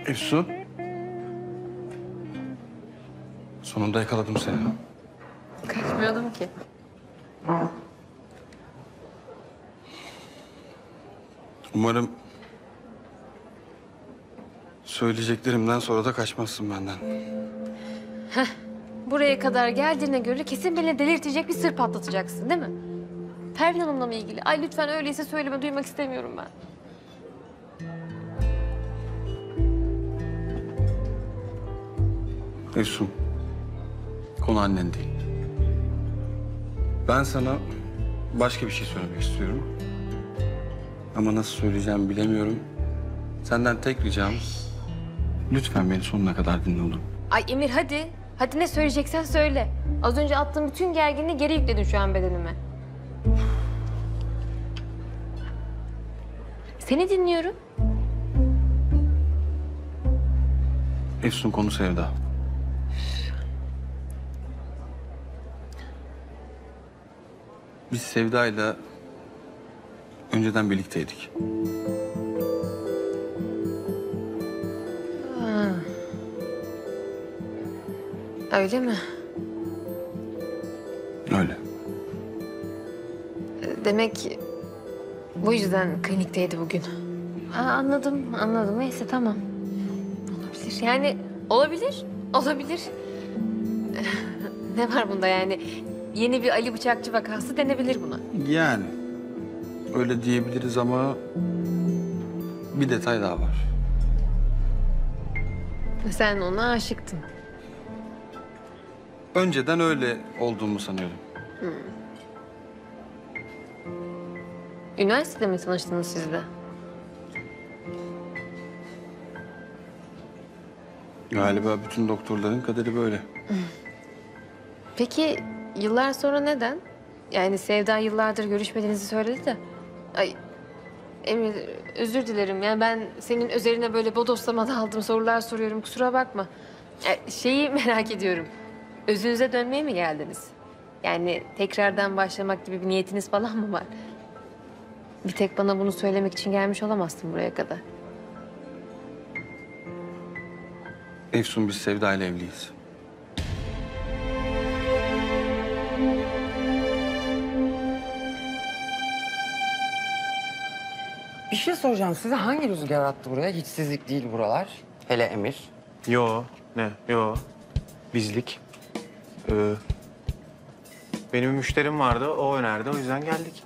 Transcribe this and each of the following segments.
Efsun. Sonunda yakaladım seni. Kaçmıyordum ki. Umarım söyleyeceklerimden sonra da kaçmazsın benden. Buraya kadar geldiğine göre kesin beni delirtecek bir sır patlatacaksın değil mi? Pervin Hanım'la mı ilgili? Ay lütfen öyleyse söyleme, duymak istemiyorum ben. Efsun, konu annen değil. Ben sana başka bir şey söylemek istiyorum. Ama nasıl söyleyeceğimi bilemiyorum. Senden tek ricam, lütfen beni sonuna kadar dinle olur mu? Ay Emir hadi. Hadi ne söyleyeceksen söyle. Az önce attığım bütün gerginliği geri yükledin şu an bedenime. Seni dinliyorum. Efsun, konu Sevda. Biz Sevda'yla önceden birlikteydik. Öyle mi? Öyle. Demek bu yüzden klinikteydi bugün. Anladım. Neyse tamam. Olabilir. Yani olabilir. Ne var bunda yani? Yeni bir Ali Bıçakçı vakası denebilir buna. Yani öyle diyebiliriz ama bir detay daha var. Sen ona aşıktın. Önceden öyle olduğumu sanıyordum. Üniversitede mi tanıştınız siz de? Galiba bütün doktorların kaderi böyle. Peki yıllar sonra neden? Yani Sevda yıllardır görüşmediğinizi söyledi de. Ay Emir özür dilerim. Yani ben senin üzerine böyle bodoslama daldım, sorular soruyorum. Kusura bakma. Şeyi merak ediyorum. Özünüze dönmeye mi geldiniz? Yani tekrardan başlamak gibi bir niyetiniz falan mı var? Bir tek bana bunu söylemek için gelmiş olamazsın buraya kadar. Efsun, biz Sevda ile evliyiz. Bir şey soracağım. Size hangi rüzgar attı buraya? Hiçsizlik değil buralar. Hele Emir. Yo. Bizlik. Benim bir müşterim vardı, o önerdi. O yüzden geldik.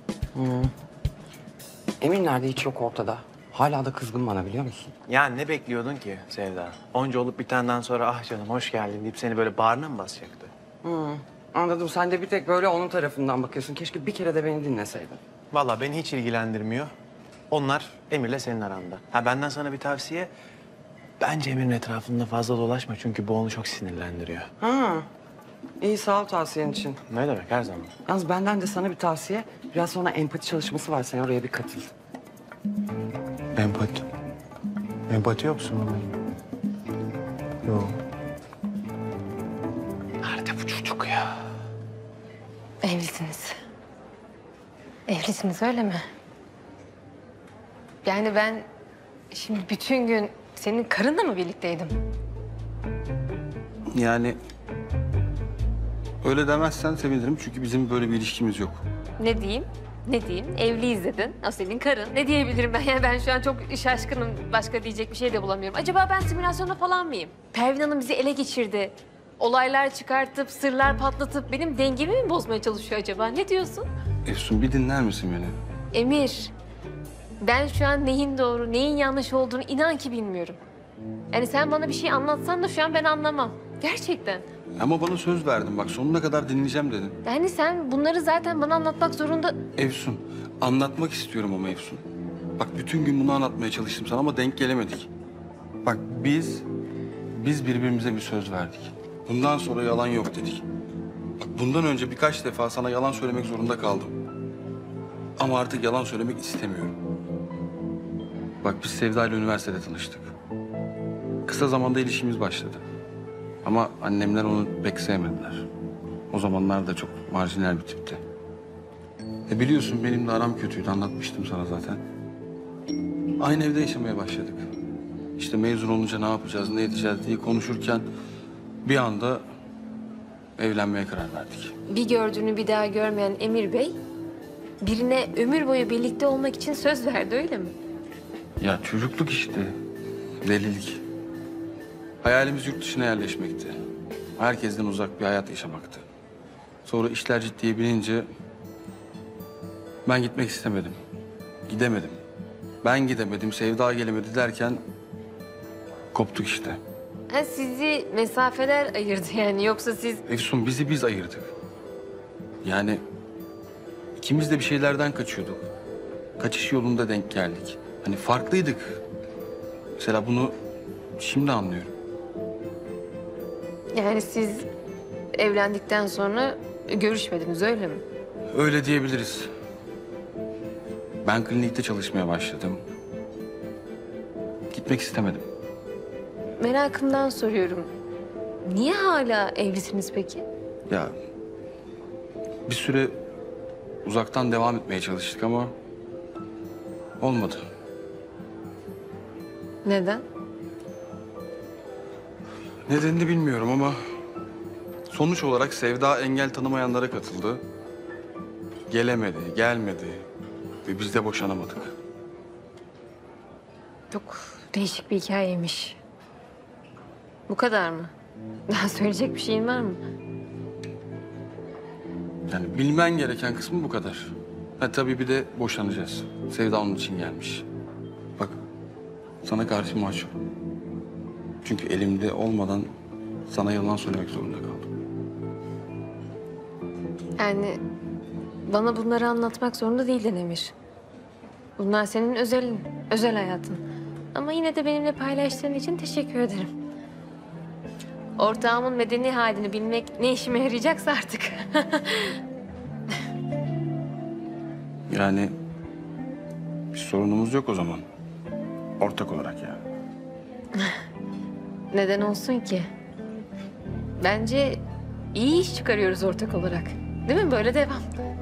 Emir nerede? Hiç yok ortada. Hala da kızgın bana, biliyor musun? Ya ne bekliyordun ki Sevda? Onca olup bitenden sonra ah canım hoş geldin deyip seni böyle bağrına mı basacaktı? Anladım. Sen de bir tek böyle onun tarafından bakıyorsun. Keşke bir kere de beni dinleseydin. Vallahi beni hiç ilgilendirmiyor. Onlar Emir'le senin aranda. Ha benden sana bir tavsiye. Bence Emir'in etrafında fazla dolaşma çünkü bu onu çok sinirlendiriyor. İyi, sağ ol tavsiyen için. Ne demek her zaman. Yalnız benden de sana bir tavsiye. Biraz sonra empati çalışması var. Sen oraya bir katıl. Empati. Empati yoksun mu? Yok. Nerede bu çocuk ya? Evlisiniz. Evlisiniz öyle mi? Yani ben şimdi bütün gün senin karınla mı birlikteydim? Yani öyle demezsen sevinirim çünkü bizim böyle bir ilişkimiz yok. Ne diyeyim? Evliyiz dedin. O senin karın. Ne diyebilirim ben? Yani ben şu an çok şaşkınım. Başka diyecek bir şey de bulamıyorum. Acaba ben simülasyonda falan mıyım? Pervin Hanım bizi ele geçirdi. Olaylar çıkartıp, sırlar patlatıp benim dengemi mi bozmaya çalışıyor acaba? Ne diyorsun? Efsun, bir dinler misin beni? Emir, ben şu an neyin doğru, neyin yanlış olduğunu inan ki bilmiyorum. Yani sen bana bir şey anlatsan da şu an ben anlamam. Gerçekten. Ama bana söz verdin, bak sonuna kadar dinleyeceğim dedin. Yani sen bunları zaten bana anlatmak zorunda... Efsun, anlatmak istiyorum ama Efsun. Bak bütün gün bunu anlatmaya çalıştım sana ama denk gelemedik. Bak biz birbirimize bir söz verdik. Bundan sonra yalan yok dedik. Bak bundan önce birkaç defa sana yalan söylemek zorunda kaldım. Ama artık yalan söylemek istemiyorum. Bak biz Sevda ile üniversitede tanıştık. Kısa zamanda ilişkimiz başladı. Ama annemler onu pek sevmediler. O zamanlar da çok marjinal bir tipti. Biliyorsun benim de aram kötüydü, anlatmıştım sana zaten. Aynı evde yaşamaya başladık. işte mezun olunca ne yapacağız, ne edeceğiz diye konuşurken bir anda evlenmeye karar verdik. Bir gördüğünü bir daha görmeyen Emir Bey birine ömür boyu birlikte olmak için söz verdi, öyle mi? Ya çocukluk işte, delilik. Hayalimiz yurt dışına yerleşmekti. Herkesten uzak bir hayat yaşamaktı. Sonra işler ciddiye binince ben gitmek istemedim. Gidemedim. Ben gidemedim, Sevda gelemedi derken koptuk işte. Ha, sizi mesafeler ayırdı yani, yoksa siz... Efsun, bizi biz ayırdık. Yani ikimiz de bir şeylerden kaçıyorduk. Kaçış yolunda denk geldik. Hani farklıydık. Mesela bunu şimdi anlıyorum. Yani siz evlendikten sonra görüşmediniz, öyle mi? Öyle diyebiliriz. Ben klinikte çalışmaya başladım. Gitmek istemedim. Merakımdan soruyorum. Niye hala evlisiniz peki? Ya bir süre uzaktan devam etmeye çalıştık ama olmadı. Neden? Nedenini bilmiyorum ama sonuç olarak Sevda engel tanımayanlara katıldı. Gelemedi, gelmedi ve biz de boşanamadık. Çok değişik bir hikayeymiş. Bu kadar mı? Daha söyleyecek bir şeyin var mı? Yani bilmen gereken kısmı bu kadar. Ha tabii bir de boşanacağız. Sevda onun için gelmiş. Bak sana karşı mahcup. Çünkü elimde olmadan sana yalan söylemek zorunda kaldım. Yani bana bunları anlatmak zorunda değildin Emir. Bunlar senin özelin, özel hayatın. Ama yine de benimle paylaştığın için teşekkür ederim. Ortağımın medeni halini bilmek ne işime yarayacaksa artık. Yani bir sorunumuz yok o zaman. Ortak olarak yani. Neden olsun ki? Bence iyi iş çıkarıyoruz ortak olarak. Değil mi? Böyle devam.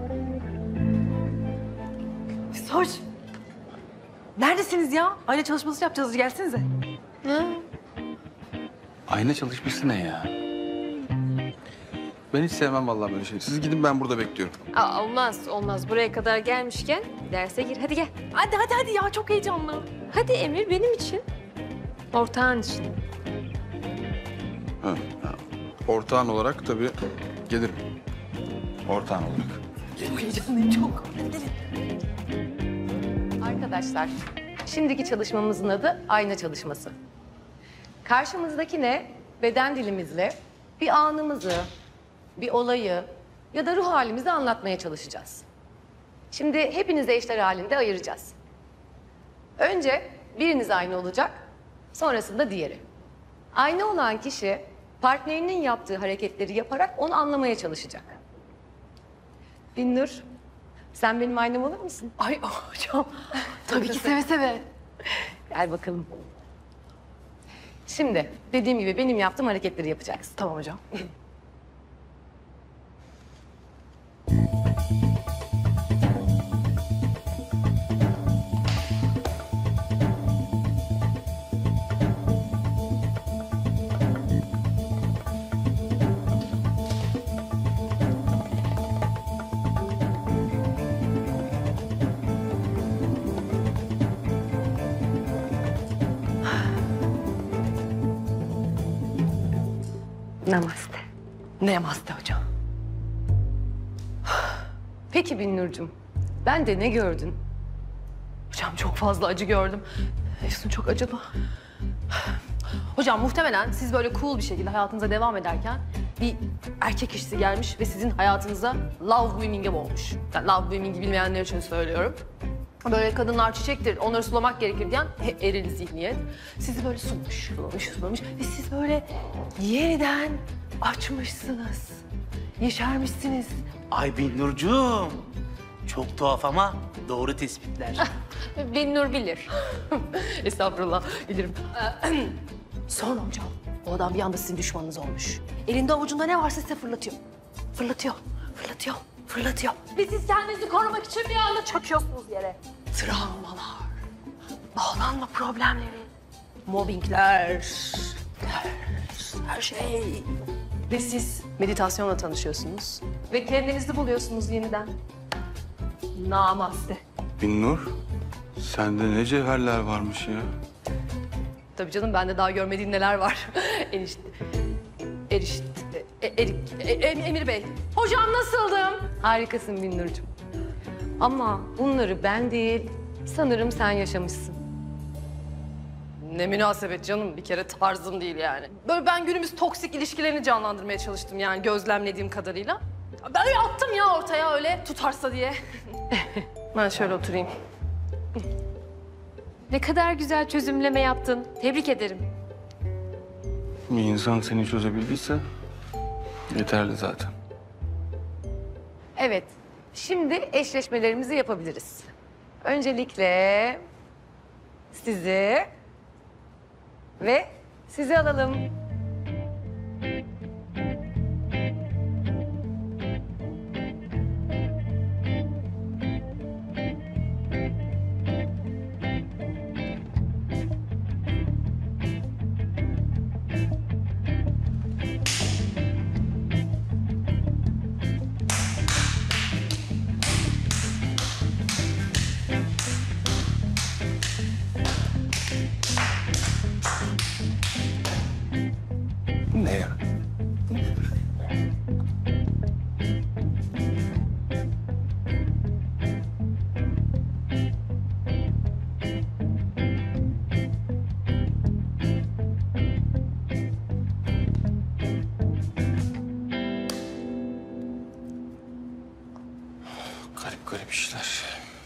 Soç. Neredesiniz ya? Aile çalışması yapacağız. Gelsenize. Ha? Ayna çalışması ne ya? Ben hiç sevmem vallahi böyle şey. Siz gidin, ben burada bekliyorum. Aa, olmaz, olmaz. Buraya kadar gelmişken derse gir. Hadi gel. Hadi ya çok heyecanlı. Hadi Emir, benim için. Ortağın için. Ha. Ortağın olarak tabii gelirim. Ortağın olarak. Çok heyecanlıyım çok. Arkadaşlar, şimdiki çalışmamızın adı ayna çalışması. Karşımızdakine beden dilimizle bir anımızı, bir olayı ya da ruh halimizi anlatmaya çalışacağız. Şimdi hepinizi eşler halinde ayıracağız. Önce biriniz ayna olacak, sonrasında diğeri. Ayna olan kişi partnerinin yaptığı hareketleri yaparak onu anlamaya çalışacak. Binnur, sen benim aynam olur musun? Ay hocam. Tabii ki seve seve. Gel bakalım. Şimdi dediğim gibi benim yaptığım hareketleri yapacaksın. Tamam hocam. Namaste. Namaste hocam. Peki Binnur'cum, ben de ne gördün? Hocam çok fazla acı gördüm. Efsun çok acıdı. Hocam muhtemelen siz böyle cool bir şekilde hayatınıza devam ederken bir erkek kişisi gelmiş ve sizin hayatınıza love bombing'e boğmuş. Yani love bombing'i bilmeyenler için söylüyorum. Böyle kadınlar çiçektir, onları sulamak gerekir diyen eril zihniyet. Sizi böyle sulamış ve siz böyle yeniden açmışsınız. Yeşermişsiniz. Ay Binnurcuğum. Çok tuhaf ama doğru tespitler. Binnur bilir. Estağfurullah, bilirim. Sonra hocam, o adam bir anda sizin düşmanınız olmuş. Elinde avucunda ne varsa size fırlatıyor. Fırlatıyor. Ve siz kendinizi korumak için bir anda çöküyorsunuz yere. Travmalar, bağlanma problemleri, mobbingler, her şey. Ve siz meditasyonla tanışıyorsunuz. Ve kendinizi buluyorsunuz yeniden. Namaste. Binnur, sende ne cevherler varmış ya. Tabii canım, bende daha görmediğin neler var. Emir Bey. Hocam nasıldım? Harikasın Binnurcuğum. Ama bunları ben değil, sanırım sen yaşamışsın. Ne münasebet canım, bir kere tarzım değil yani. Böyle ben günümüz toksik ilişkilerini canlandırmaya çalıştım yani gözlemlediğim kadarıyla. Ben öyle attım ya ortaya öyle tutarsa diye. Ben şöyle oturayım. Ne kadar güzel çözümleme yaptın. Tebrik ederim. Bir insan seni çözebildiyse yeterli zaten. Evet, şimdi eşleşmelerimizi yapabiliriz. Öncelikle sizi ve sizi alalım. Ne ya? Garip garip işler.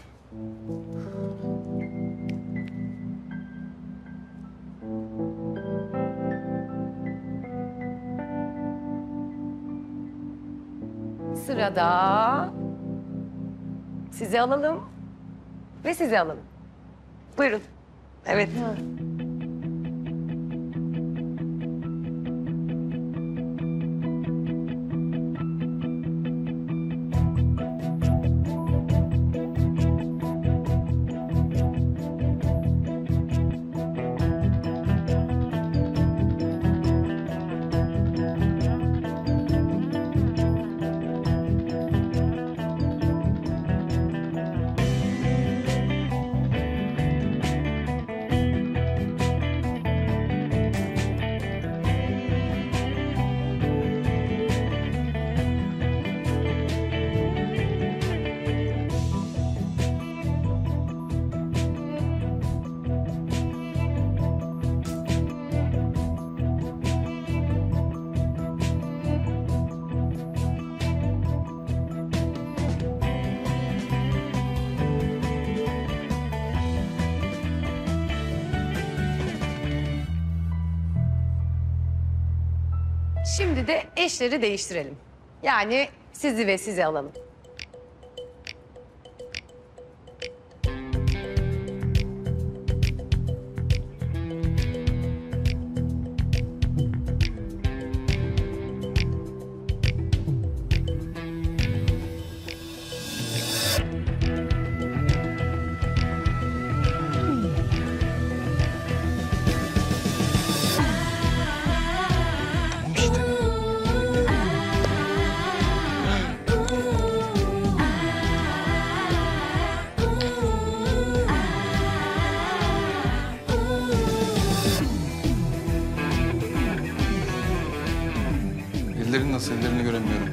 Sırada sizi alalım ve sizi alalım. Buyurun. Evet. Şimdi de eşleri değiştirelim. Yani sizi ve sizi alalım. Ellerin nasıl? Ellerini göremiyorum.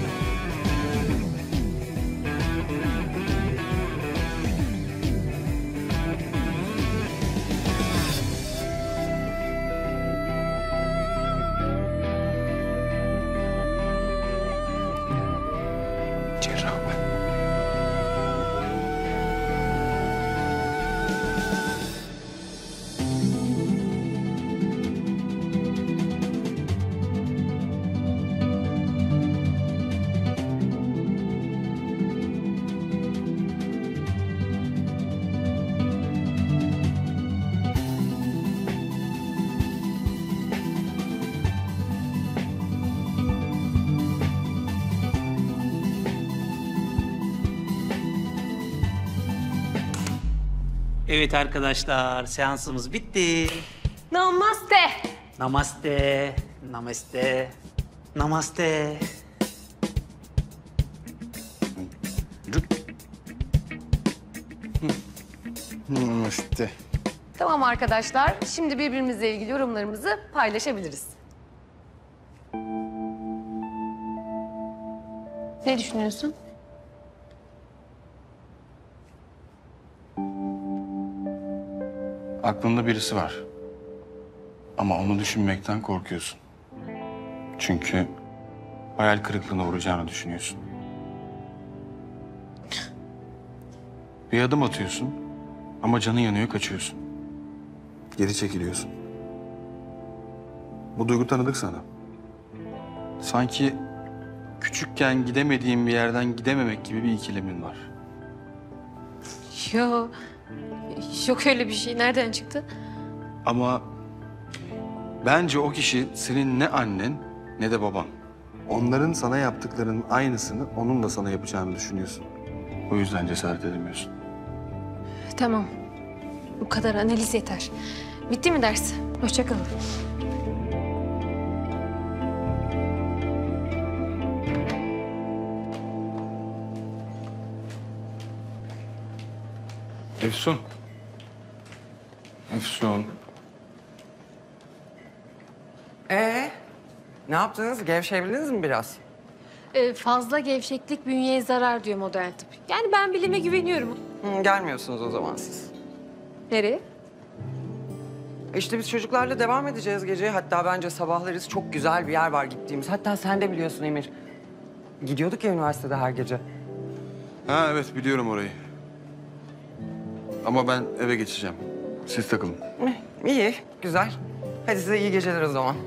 Cerrah ben. Evet arkadaşlar, seansımız bitti. Namaste. Namaste, namaste, namaste. Namaste. Tamam arkadaşlar, şimdi birbirimizle ilgili yorumlarımızı paylaşabiliriz. Ne düşünüyorsun? Aklında birisi var. Ama onu düşünmekten korkuyorsun. Çünkü hayal kırıklığına uğrayacağını düşünüyorsun. Bir adım atıyorsun ama canın yanıyor, kaçıyorsun. Geri çekiliyorsun. Bu duygu tanıdık sana. Sanki küçükken gidemediğin bir yerden gidememek gibi bir ikilemin var. Yo. Yok öyle bir şey. Nereden çıktı? Ama bence o kişi senin ne annen ne de baban. Onların sana yaptıklarının aynısını onun da sana yapacağını düşünüyorsun. O yüzden cesaret edemiyorsun. Tamam. Bu kadar analiz yeter. Bitti mi ders? Hoşça kalın. Efsun. Efsun. Ne yaptınız? Gevşeyebildiniz mi biraz? Fazla gevşeklik bünyeye zarar diyor modern tıp. Yani ben bilime güveniyorum. Gelmiyorsunuz o zaman siz. Nereye? İşte biz çocuklarla devam edeceğiz gece. Hatta bence sabahlarız, çok güzel bir yer var gittiğimiz. Hatta sen de biliyorsun Emir. Gidiyorduk ya üniversitede her gece. Ha evet biliyorum orayı. Ama ben eve geçeceğim. Siz takılın. İyi, güzel. Hadi size iyi geceler o zaman.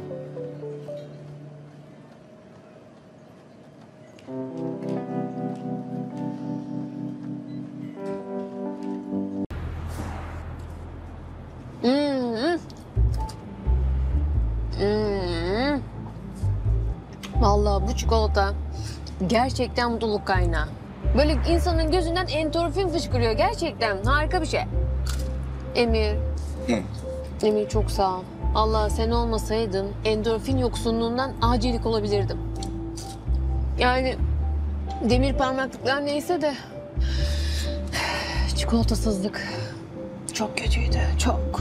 Vallahi bu çikolata gerçekten mutluluk kaynağı. Böyle insanın gözünden endorfin fışkırıyor gerçekten. Harika bir şey. Emir. Emir çok sağ ol. Allah sen olmasaydın endorfin yoksunluğundan acilik olabilirdim. Yani demir parmaklıklar neyse de çikolatasızlık çok kötüydü, çok.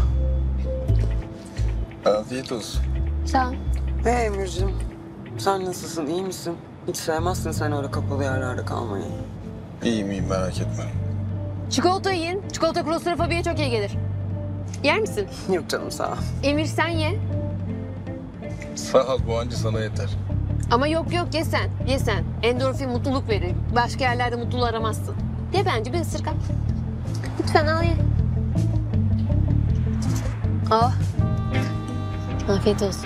Afiyet olsun. Sağ ol. Hey Emir'cim, sen nasılsın, iyi misin? Hiç sevmezsin sen öyle kapalı yerlerde kalmayı. İyiyim merak etme. Çikolata yiyin. Çikolata klostrofobiye çok iyi gelir. Yer misin? Yok canım, sağ ol. Emir sen ye. Sağ ol bu anca sana yeter. Ama yok yok ye sen. Ye sen. Endorfin mutluluk verir. Başka yerlerde mutluluğu aramazsın. Ye bence bir ısırık al. Lütfen al ye. Oh. Afiyet olsun.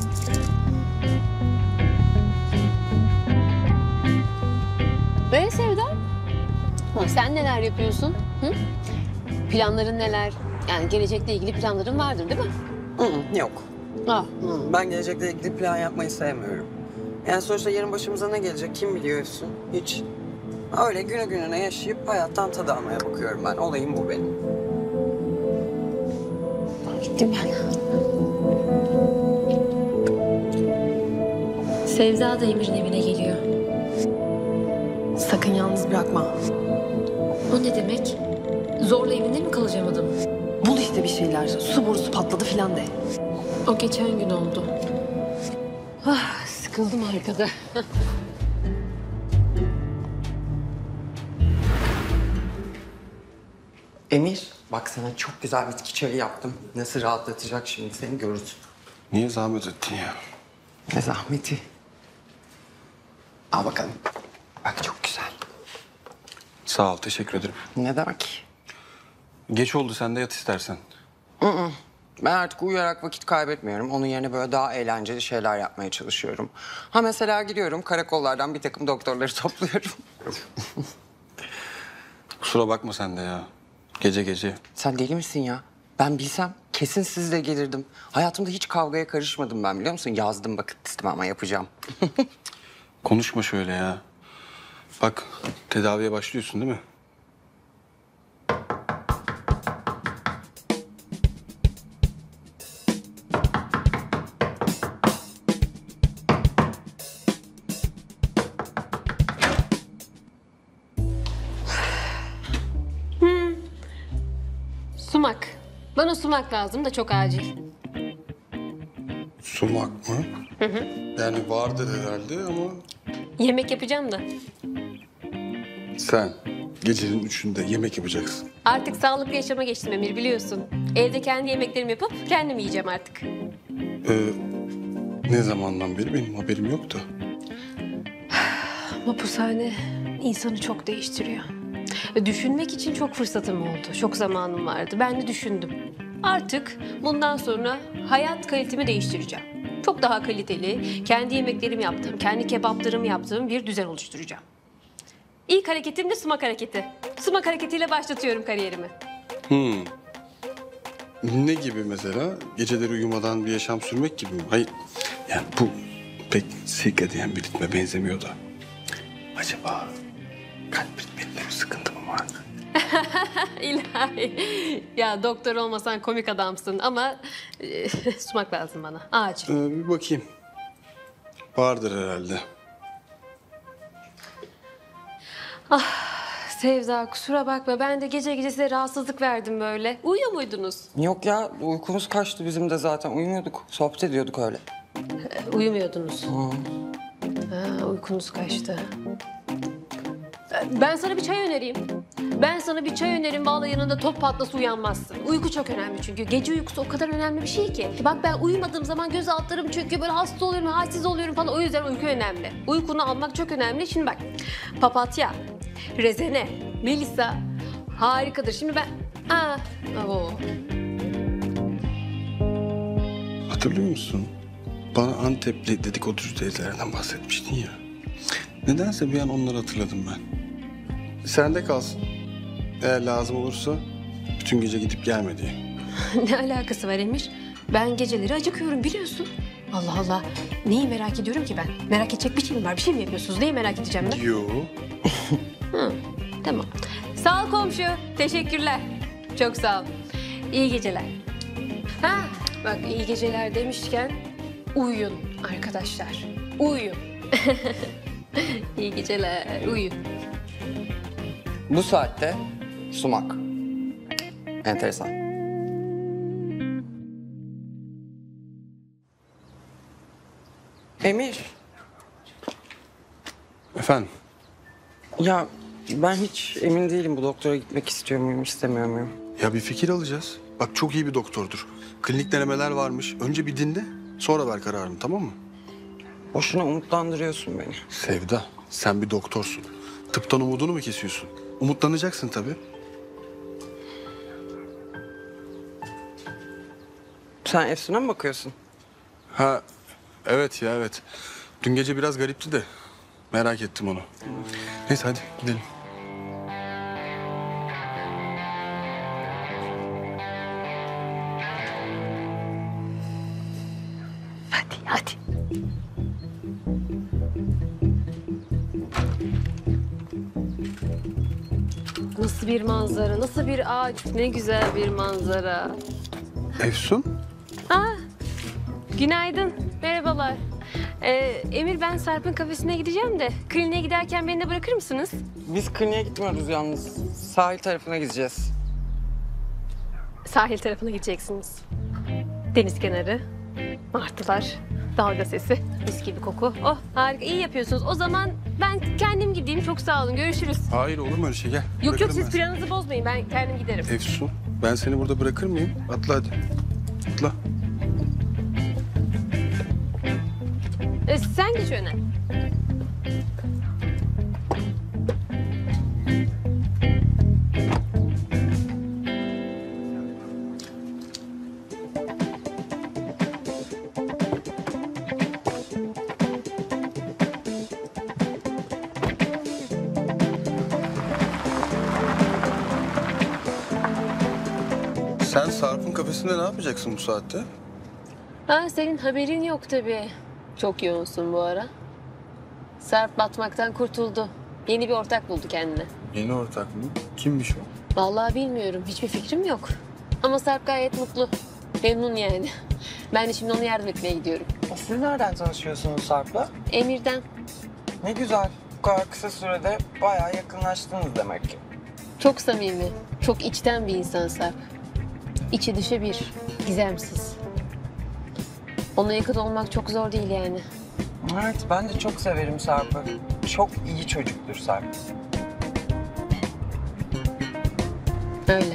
Sevda. Sen neler yapıyorsun? Hı? Planların neler? Yani gelecekle ilgili planların vardır değil mi? Yok. Ah. Ben gelecekle ilgili plan yapmayı sevmiyorum. Yani sonuçta yarın başımıza ne gelecek kim biliyorsun? Hiç. Öyle günü gününe yaşayıp hayattan tadı almaya bakıyorum ben. Olayım bu benim. Gittim ben. Sevda da Emir'in evine geliyor. Sakın yalnız bırakma. O ne demek? Zorla evinde mi kalacağım adamın? Bul işte bir şeyler. Su borusu patladı filan de. O geçen gün oldu. Ah, sıkıldım arkada. Emir, bak sana çok güzel bitki çayı yaptım. Nasıl rahatlatacak şimdi seni görürsün. Niye zahmet ettin ya? Ne zahmeti. Al bakalım. Bak çok güzel. Sağ ol teşekkür ederim. Ne demek? Geç oldu sen de yat istersen. Ben artık uyuyarak vakit kaybetmiyorum. Onun yerine böyle daha eğlenceli şeyler yapmaya çalışıyorum. Ha mesela gidiyorum karakollardan bir takım doktorları topluyorum. Kusura bakma sen de ya. Gece gece. Sen deli misin ya? Ben bilsem kesin sizle gelirdim. Hayatımda hiç kavgaya karışmadım ben biliyor musun? Yazdım bakın listeme ama yapacağım. Konuşma şöyle ya. Bak tedaviye başlıyorsun değil mi? Bana sumak lazım da çok acil. Sumak mı? Yani vardır herhalde ama... Yemek yapacağım da. Sen gecenin 3'ünde yemek yapacaksın. Artık sağlıklı yaşama geçtim Emir, biliyorsun. Evde kendi yemeklerimi yapıp kendim yiyeceğim artık. Ne zamandan beri benim haberim yoktu. Ama bu sahne insanı çok değiştiriyor. Düşünmek için çok fırsatım oldu. Çok zamanım vardı. Ben de düşündüm. Artık bundan sonra hayat kalitemi değiştireceğim. Çok daha kaliteli, kendi yemeklerimi yaptığım, kendi kebaplarımı yaptığım bir düzen oluşturacağım. İlk hareketim de sumak hareketi. Sumak hareketiyle başlatıyorum kariyerimi. Ne gibi mesela? Geceleri uyumadan bir yaşam sürmek gibi mi? Hayır. Yani bu pek sirkadiyen bir ritme benzemiyor da. Acaba kalp ritminde bir sıkıntı mı vardı? İlahi. Ya doktor olmasan komik adamsın ama sumak lazım bana. Acil. Bir bakayım. Vardır herhalde. Sevda, kusura bakma. Ben de gece gece size rahatsızlık verdim böyle. Uyuyor muydunuz? Yok ya, uykumuz kaçtı bizim de zaten. Uyumuyorduk, sohbet ediyorduk öyle. Uyumuyordunuz. Uykunuz kaçtı. Ben sana bir çay önereyim. Vallahi yanında top patlası uyanmazsın. Uyku çok önemli çünkü. Gece uykusu o kadar önemli bir şey ki. Bak ben uyumadığım zaman göz altlarım çöküyor. Böyle hasta oluyorum, halsiz oluyorum falan. O yüzden uyku önemli. Uykunu almak çok önemli. Şimdi bak. Papatya, rezene, melisa harikadır. Şimdi ben... Hatırlıyor musun? Bana Antepli dedikoducu teyzelerden bahsetmiştin ya. Nedense bir an onları hatırladım ben. Sende kalsın. Eğer lazım olursa bütün gece gidip gelme diye. Ne alakası var Emir? Ben geceleri acıkıyorum biliyorsun. Allah Allah. Neyi merak ediyorum ki ben? Merak edecek bir şey mi var? Bir şey mi yapıyorsunuz? Neyi merak edeceğim ben? Yo. Tamam. Sağ ol komşu. Teşekkürler. Çok sağ ol. İyi geceler. Bak iyi geceler demişken uyuyun arkadaşlar. Uyuyun. İyi geceler. Uyuyun. Bu saatte sumak. Enteresan. Emir, Efendim? ya ben hiç emin değilim bu doktora gitmek istiyor muyum, istemiyor muyum? Ya bir fikir alacağız. Bak çok iyi bir doktordur. Klinik denemeler varmış. Önce bir dinle, sonra ver kararını, tamam mı? Boşuna umutlandırıyorsun beni. Sevda, sen bir doktorsun. Tıptan umudunu mu kesiyorsun? Umutlanacaksın tabii. Sen Efsun'a mı bakıyorsun? Ha, evet ya evet. Dün gece biraz garipti de merak ettim onu. Neyse hadi gidelim. Hadi. Nasıl bir manzara, nasıl bir ağaç, ne güzel bir manzara. Efsun? Günaydın, merhabalar. Emir, ben Sarp'ın kafesine gideceğim de kliniğe giderken beni de bırakır mısınız? Biz kliniğe gitmiyoruz yalnız. Sahil tarafına gideceğiz. Sahil tarafına gideceksiniz. Deniz kenarı, martılar, dalga sesi, mis gibi koku. Oh harika, iyi yapıyorsunuz. O zaman ben kendim gideyim. Çok sağ olun, görüşürüz. Hayır olur mu öyle şey, gel. Yok Bırakırım siz ben planınızı bozmayın. Ben kendim giderim. seni. Efsun, ben seni burada bırakır mıyım? Atla hadi. Atla. Sen geç öne. Sen Sarp'ın kafesinde ne yapacaksın bu saatte? Senin haberin yok tabii. Çok yoğunsun bu ara. Sarp batmaktan kurtuldu. Yeni bir ortak buldu kendine. Yeni ortak mı? Kimmiş o? Vallahi bilmiyorum. Hiçbir fikrim yok. Ama Sarp gayet mutlu. Memnun yani. Ben de şimdi ona yardım etmeye gidiyorum. Siz nereden tanışıyorsunuz Sarp'la? Emir'den. Ne güzel. Bu kadar kısa sürede bayağı yakınlaştınız demek ki. Çok samimi, çok içten bir insan Sarp. İçi dışı bir, gizemsiz. Ona yakın olmak çok zor değil yani. Evet, ben de çok severim Sarp'ı. Çok iyi çocuktur Sarp. Öyle.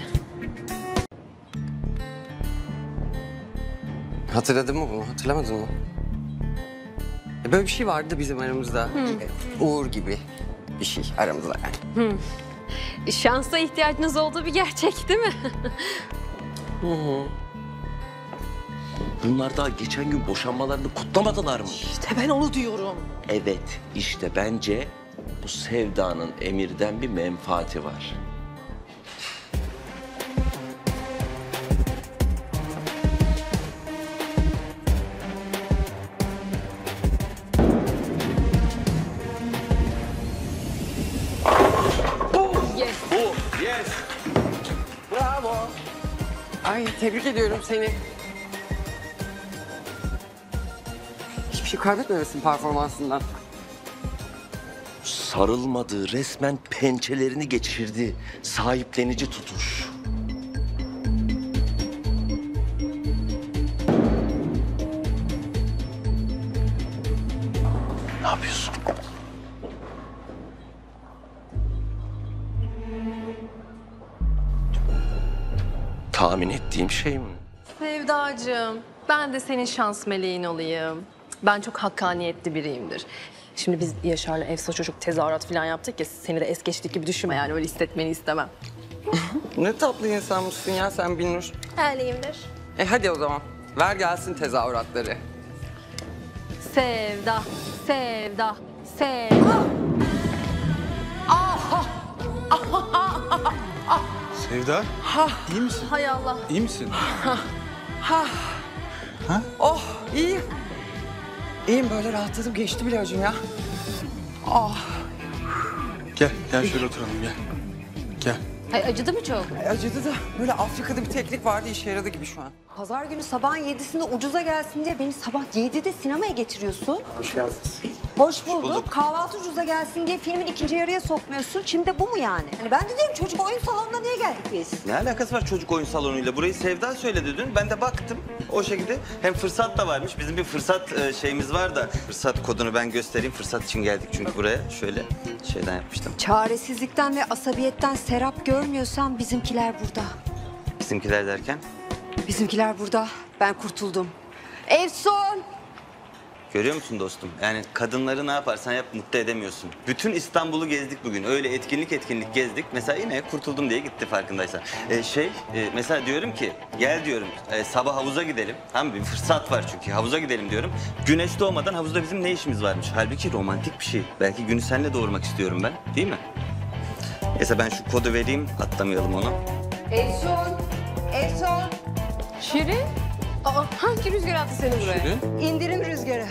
Hatırladın mı bunu? Hatırlamadın mı? Böyle bir şey vardı bizim aramızda. Uğur gibi bir şey aramızda yani. Şansa ihtiyacınız olduğu bir gerçek değil mi? Bunlar daha geçen gün boşanmalarını kutlamadılar mı? İşte ben onu diyorum. Evet, işte bence bu Sevda'nın Emir'den bir menfaati var. Bravo. Ay tebrik ediyorum seni. Hiçbir şey kaybetmemesin performansından. Sarılmadı, resmen pençelerini geçirdi. Sahiplenici tutuş. Ne yapıyorsun? Tahmin ettiğim şey mi? Sevdacığım, ben de senin şans meleğin olayım. Ben çok hakkaniyetli biriyimdir. Şimdi biz Yaşar'la Efsa çocuk tezahürat falan yaptık ya, seni de es geçtik gibi düşünme yani, öyle hissetmeni istemem. Ne tatlı insanmışsın ya sen Binnur. Öyleyimdir. Hadi o zaman. Ver gelsin tezahüratları. Sevda, sevda, sevda. Sevda, iyi misin? Hay Allah. İyi misin? Oh iyiyim. İyiyim böyle rahatladım geçti bile hocam ya. Gel şöyle oturalım gel. Gel. Ay, acıdı mı çok? Acıdı da böyle Afrika'da bir teknik vardı işe yaradı gibi şu an. Pazar günü sabahın 7'sinde ucuza gelsin diye beni sabah 7'de sinemaya getiriyorsun. Hoş geldiniz. Hoş bulduk. Kahvaltı ucuza gelsin diye filmin ikinci yarıya sokmuyorsun. Şimdi de bu mu yani? Hani ben de diyorum çocuk oyun salonuna niye geldik biz? Ne alakası var çocuk oyun salonuyla? Burayı Sevda söyledi dün. Ben de baktım o şekilde. Hem fırsat da varmış. Bizim bir fırsat şeyimiz var da. Fırsat kodunu ben göstereyim. Fırsat için geldik çünkü buraya. Şöyle şeyden yapmıştım. Çaresizlikten ve asabiyetten serap görmüyorsan bizimkiler burada. Bizimkiler derken. Bizimkiler burada. Ben kurtuldum. Efsun! Görüyor musun dostum? Yani kadınları ne yaparsan yap mutlu edemiyorsun. Bütün İstanbul'u gezdik bugün. Öyle etkinlik gezdik. Mesela yine kurtuldum diye gitti farkındaysan. Mesela diyorum ki gel diyorum sabah havuza gidelim. Tamam mı? Bir fırsat var çünkü havuza gidelim diyorum. Güneş doğmadan havuzda bizim ne işimiz varmış? Halbuki romantik bir şey. Belki günü seninle doğurmak istiyorum ben. Değil mi? Neyse ben şu kodu vereyim. Atlamayalım onu. Efsun! Efsun! Şirin? Aa, hangi rüzgar attı seni buraya? Şirin. İndirin rüzgarı.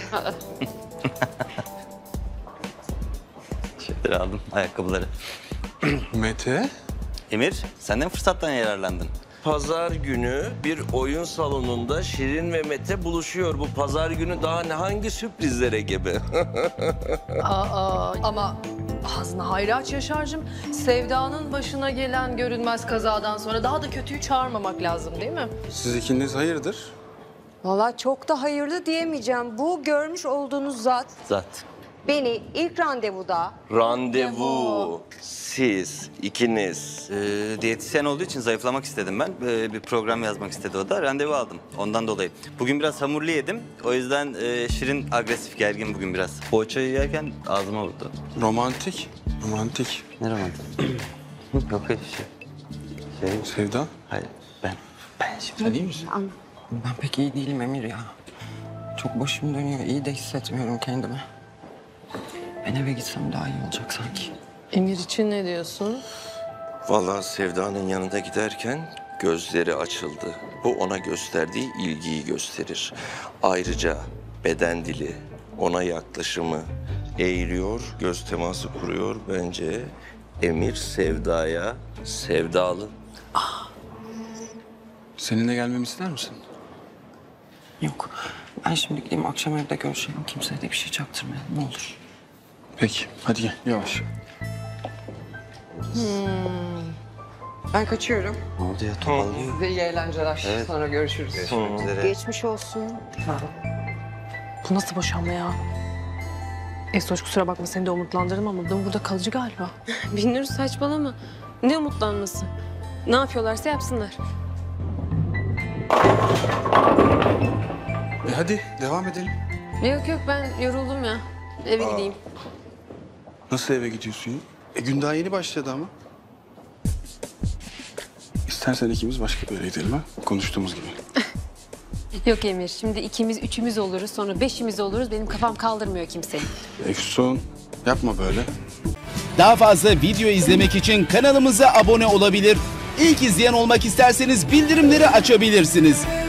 Şeyleri aldım, ayakkabıları. Mete. Emir, sen de mi fırsattan yararlandın? Pazar günü bir oyun salonunda Şirin ve Mete buluşuyor. Bu pazar günü daha ne hangi sürprizlere gebe? Ama ağzını hayra aç Yaşar'cığım. Sevda'nın başına gelen görünmez kazadan sonra daha da kötüyü çağırmamak lazım değil mi? Siz ikiniz hayırdır? Vallahi çok da hayırlı diyemeyeceğim. Bu görmüş olduğunuz zat Zat. beni ilk randevuda Randevu. Siz ikiniz. Diyetisyen olduğu için zayıflamak istedim ben. Bir program yazmak istedi o da. Randevu aldım ondan dolayı. Bugün biraz hamurlu yedim. O yüzden Şirin agresif, gergin bugün biraz. Poğaçayı yerken ağzıma vurdu. Romantik. Ne romantik? Yok öyle şey. Sevda. Hayır, ben şimdi... Sen iyi misin? Ben pek iyi değilim Emir ya. Çok başım dönüyor. İyi de hissetmiyorum kendimi. Ben eve gitsem daha iyi olacak sanki. Emir için ne diyorsun? Vallahi Sevda'nın yanında giderken gözleri açıldı. Bu ona gösterdiği ilgiyi gösterir. Ayrıca beden dili, ona yaklaşımı eğiliyor, göz teması kuruyor. Bence Emir Sevda'ya sevdalı. Seninle gelmemi ister misin? Yok. Ben şimdi gideyim akşam evde görüşelim. Kimseye de bir şey çaktırmayalım ne olur. Peki hadi gel yavaş. Ben kaçıyorum. Ne oldu ya, toparlıyor. Size iyi eğlenceler. Evet. Sonra görüşürüz. Görüşmek üzere. Geçmiş olsun. Bu nasıl boşanma ya? Efsoş kusura bakma seni de umutlandırdım ama bu burada kalıcı galiba. Binnur saçmalama. Ne umutlanması? Ne yapıyorlarsa yapsınlar. Hadi devam edelim. Yok yok ben yoruldum ya. Eve gideyim. Nasıl eve gidiyorsun ya? Gün daha yeni başladı ama. İstersen ikimiz başka bir yere gidelim ha. Konuştuğumuz gibi. Yok Emir şimdi ikimiz üçümüz oluruz sonra beşimiz oluruz. Benim kafam kaldırmıyor kimseyi. Efsun yapma böyle. Daha fazla video izlemek için kanalımıza abone olabilir. İlk izleyen olmak isterseniz bildirimleri açabilirsiniz.